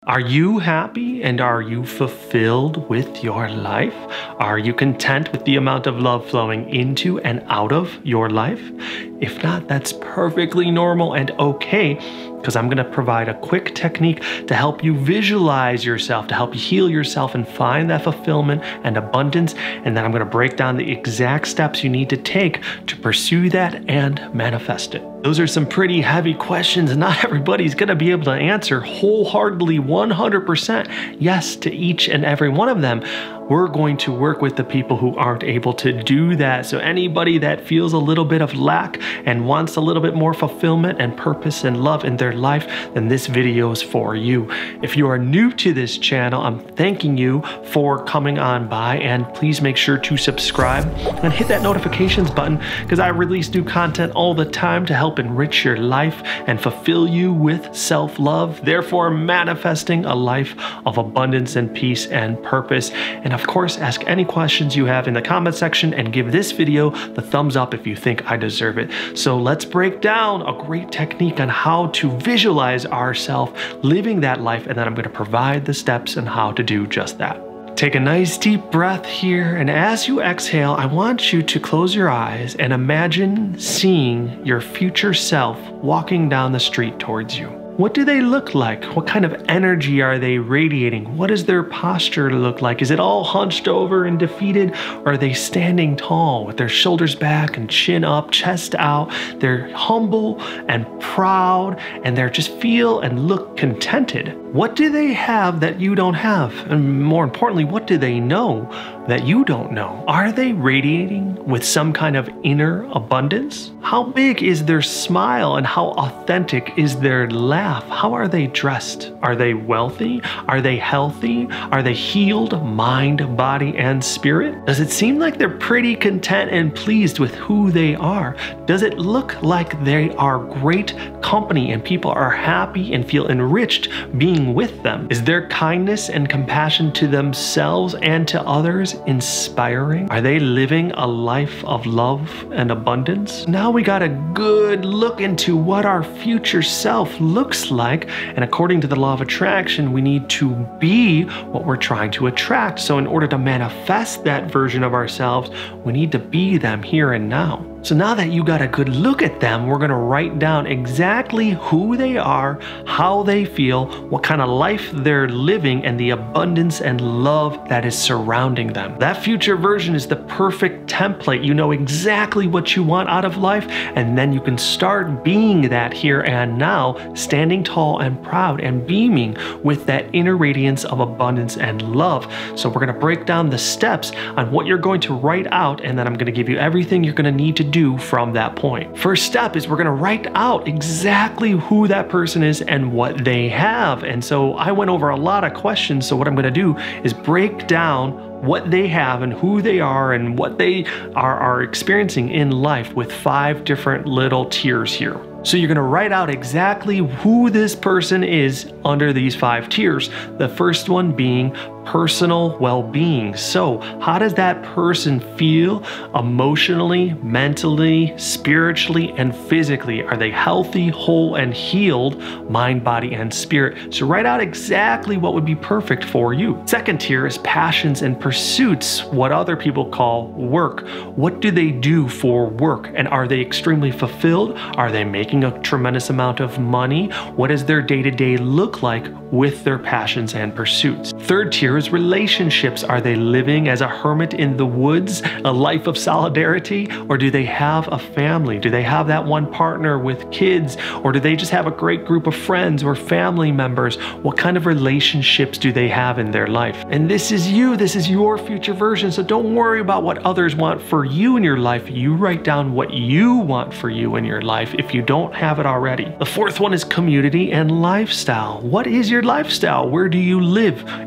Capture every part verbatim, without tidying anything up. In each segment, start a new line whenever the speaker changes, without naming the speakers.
Are you happy and are you fulfilled with your life? Are you content with the amount of love flowing into and out of your life? If not, that's perfectly normal and okay, because I'm going to provide a quick technique to help you visualize yourself, to help you heal yourself and find that fulfillment and abundance. And then I'm going to break down the exact steps you need to take to pursue that and manifest it. Those are some pretty heavy questions, and not everybody's going to be able to answer wholeheartedly one hundred percent yes to each and every one of them. We're going to work with the people who aren't able to do that. So anybody that feels a little bit of lack and wants a little bit more fulfillment and purpose and love in their life, then this video is for you. If you are new to this channel, I'm thanking you for coming on by, and please make sure to subscribe and hit that notifications button, because I release new content all the time to help enrich your life and fulfill you with self-love, therefore manifesting a life of abundance and peace and purpose. And of course, ask any questions you have in the comment section and give this video the thumbs up if you think I deserve it. So let's break down a great technique on how to visualize ourselves living that life, and then I'm going to provide the steps on how to do just that. Take a nice deep breath here, and as you exhale, I want you to close your eyes and imagine seeing your future self walking down the street towards you. What do they look like? What kind of energy are they radiating? What does their posture look like? Is it all hunched over and defeated? Or are they standing tall with their shoulders back and chin up, chest out? They're humble and proud, and they just feel and look contented. What do they have that you don't have? And more importantly, what do they know that you don't know? Are they radiating with some kind of inner abundance? How big is their smile and how authentic is their laugh? How are they dressed? Are they wealthy? Are they healthy? Are they healed, mind, body, and spirit? Does it seem like they're pretty content and pleased with who they are? Does it look like they are great company and people are happy and feel enriched being with them? Is their kindness and compassion to themselves and to others inspiring? Are they living a life of love and abundance? Now we got a good look into what our future self looks like, and according to the law of attraction, we need to be what we're trying to attract. So in order to manifest that version of ourselves, we need to be them here and now. So now that you got a good look at them, we're gonna write down exactly who they are, how they feel, what kind of life they're living, and the abundance and love that is surrounding them. That future version is the perfect template. You know exactly what you want out of life, and then you can start being that here and now, standing tall and proud and beaming with that inner radiance of abundance and love. So we're gonna break down the steps on what you're going to write out, and then I'm gonna give you everything you're gonna need to do from that point. First step is we're going to write out exactly who that person is and what they have. And so I went over a lot of questions. So what I'm going to do is break down what they have and who they are and what they are, are experiencing in life with five different little tiers here. So you're going to write out exactly who this person is under these five tiers. The first one being personal well-being. So how does that person feel emotionally, mentally, spiritually, and physically? Are they healthy, whole, and healed, mind, body, and spirit? So write out exactly what would be perfect for you. Second tier is passions and pursuits, what other people call work. What do they do for work? And are they extremely fulfilled? Are they making a tremendous amount of money? What does their day-to-day look like with their passions and pursuits? Third tier is relationships. Are they living as a hermit in the woods, a life of solidarity, or do they have a family? Do they have that one partner with kids, or do they just have a great group of friends or family members? What kind of relationships do they have in their life? And this is you, this is your future version, so don't worry about what others want for you in your life. You write down what you want for you in your life if you don't have it already. The fourth one is community and lifestyle. What is your lifestyle? Where do you live?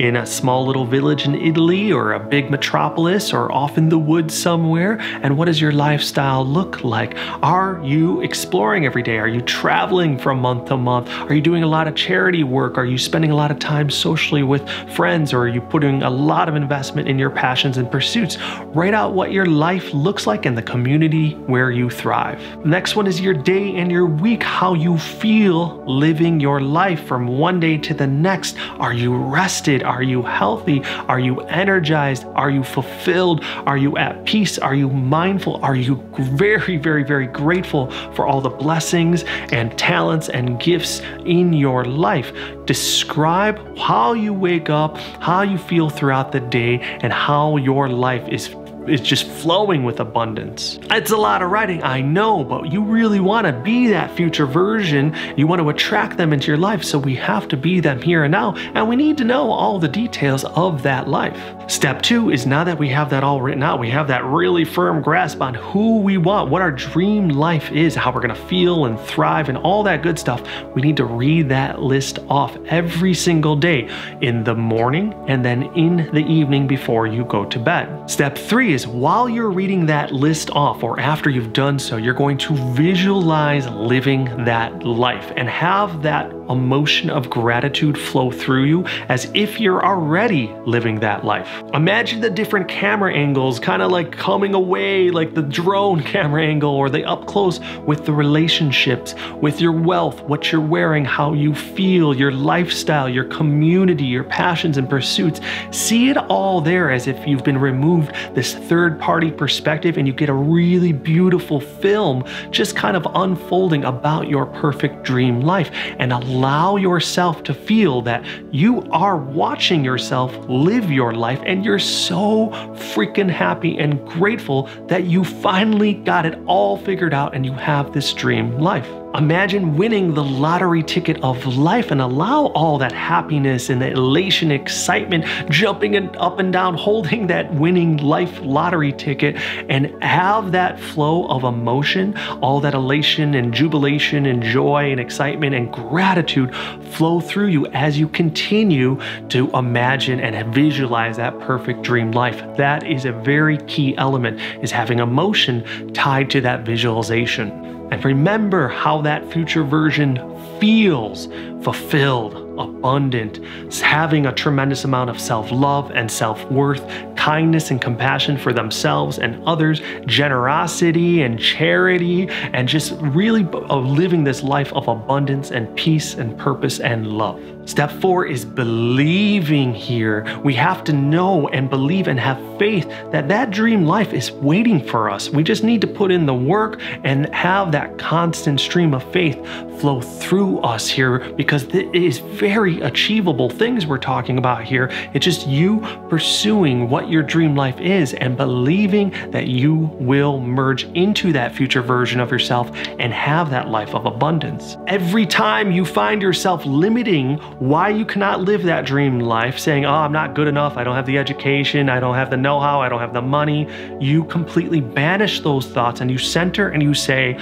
in a small little village in Italy or a big metropolis or off in the woods somewhere? And what does your lifestyle look like? Are you exploring every day? Are you traveling from month to month? Are you doing a lot of charity work? Are you spending a lot of time socially with friends? Or are you putting a lot of investment in your passions and pursuits? Write out what your life looks like in the community where you thrive. Next one is your day and your week, how you feel living your life from one day to the next. Are you rested? Are you healthy? Are you energized? Are you fulfilled? Are you at peace? Are you mindful? Are you very, very, very grateful for all the blessings and talents and gifts in your life? Describe how you wake up, how you feel throughout the day, and how your life is It's just flowing with abundance. It's a lot of writing, I know, but you really want to be that future version. You want to attract them into your life, so we have to be them here and now, and we need to know all the details of that life. Step two is, now that we have that all written out, we have that really firm grasp on who we want, what our dream life is, how we're going to feel and thrive and all that good stuff. We need to read that list off every single day in the morning and then in the evening before you go to bed. Step three is, while you're reading that list off, or after you've done so, you're going to visualize living that life and have that emotion of gratitude flow through you as if you're already living that life. Imagine the different camera angles kind of like coming away, like the drone camera angle or the up close with the relationships, with your wealth, what you're wearing, how you feel, your lifestyle, your community, your passions and pursuits. See it all there as if you've been removed this third-party perspective, and you get a really beautiful film just kind of unfolding about your perfect dream life, and allow yourself to feel that you are watching yourself live your life, and you're so freaking happy and grateful that you finally got it all figured out and you have this dream life. Imagine winning the lottery ticket of life and allow all that happiness and the elation, excitement, jumping up and down, holding that winning life lottery ticket, and have that flow of emotion, all that elation and jubilation and joy and excitement and gratitude flow through you as you continue to imagine and visualize that perfect dream life. That is a very key element, is having emotion tied to that visualization. And remember how that future version feels: fulfilled, abundant, having a tremendous amount of self-love and self-worth, kindness and compassion for themselves and others, generosity and charity, and just really living this life of abundance and peace and purpose and love. Step four is believing here. We have to know and believe and have faith that that dream life is waiting for us. We just need to put in the work and have that constant stream of faith flow through us here, because it is very achievable things we're talking about here. It's just you pursuing what your dream life is and believing that you will merge into that future version of yourself and have that life of abundance. Every time you find yourself limiting why you cannot live that dream life, saying, oh, I'm not good enough, I don't have the education, I don't have the know-how, I don't have the money, you completely banish those thoughts and you center and you say,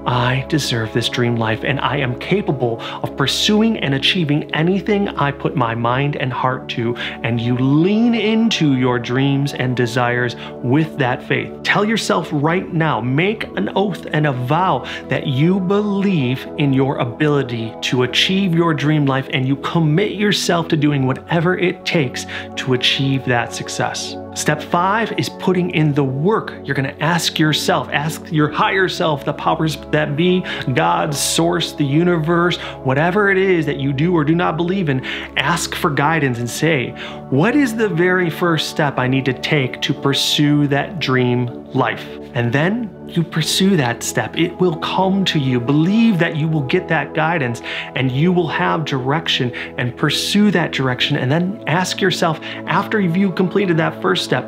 I deserve this dream life and I am capable of pursuing and achieving anything I put my mind and heart to, and you lean into your dreams and desires with that faith. Tell yourself right now, make an oath and a vow that you believe in your ability to achieve your dream life, and you commit yourself to doing whatever it takes to achieve that success. Step five is putting in the work. You're gonna ask yourself, ask your higher self, the powers that be, God, source, the universe, whatever it is that you do or do not believe in, ask for guidance and say, what is the very first step I need to take to pursue that dream life? And then you pursue that step. It will come to you. Believe that you will get that guidance and you will have direction, and pursue that direction. And then ask yourself, after you've completed that first step,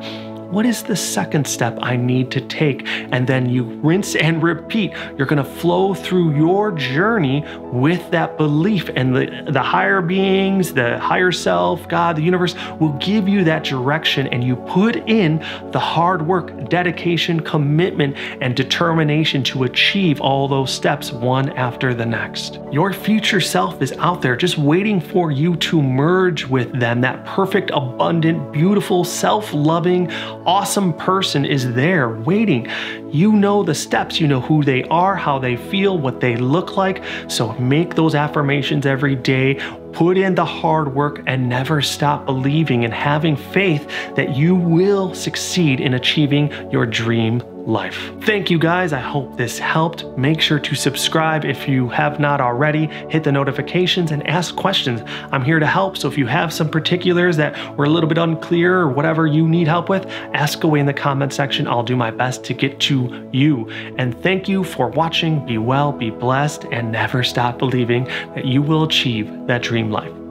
what is the second step I need to take? And then you rinse and repeat. You're gonna flow through your journey with that belief, and the, the higher beings, the higher self, God, the universe will give you that direction, and you put in the hard work, dedication, commitment, and determination to achieve all those steps one after the next. Your future self is out there just waiting for you to merge with them. That perfect, abundant, beautiful, self-loving, awesome person is there waiting. You know the steps, you know who they are, how they feel, what they look like. So make those affirmations every day. Put in the hard work and never stop believing and having faith that you will succeed in achieving your dream life. Thank you guys. I hope this helped. Make sure to subscribe if you have not already. Hit the notifications and ask questions. I'm here to help. So if you have some particulars that were a little bit unclear or whatever you need help with, ask away in the comment section. I'll do my best to get to you. And thank you for watching. Be well, be blessed, and never stop believing that you will achieve that dream life.